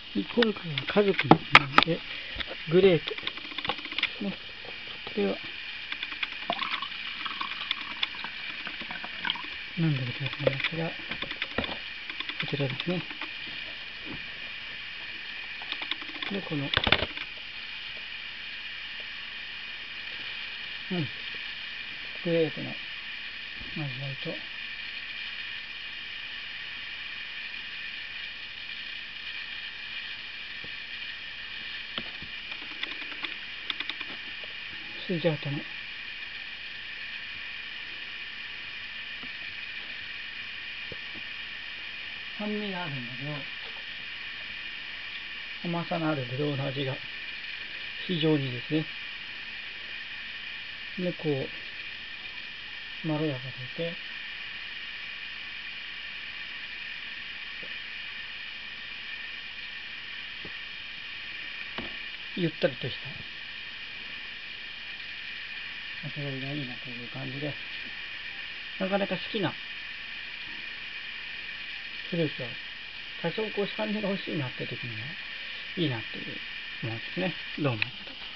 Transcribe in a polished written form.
今回は家族のなのでグレープですね。これは何度も言ってますが、こちらですね。で、このグレープの味わいと、スジャータの酸味があるんだけど、甘さのあるブドウの味が非常にいいですね。で、こうまろやかでいて、ゆったりとした味わいがいいなという感じで、なかなか好きなフルーツは多少こう酸味が欲しいなって時にはいいなっていうものですね。どうもありがとう。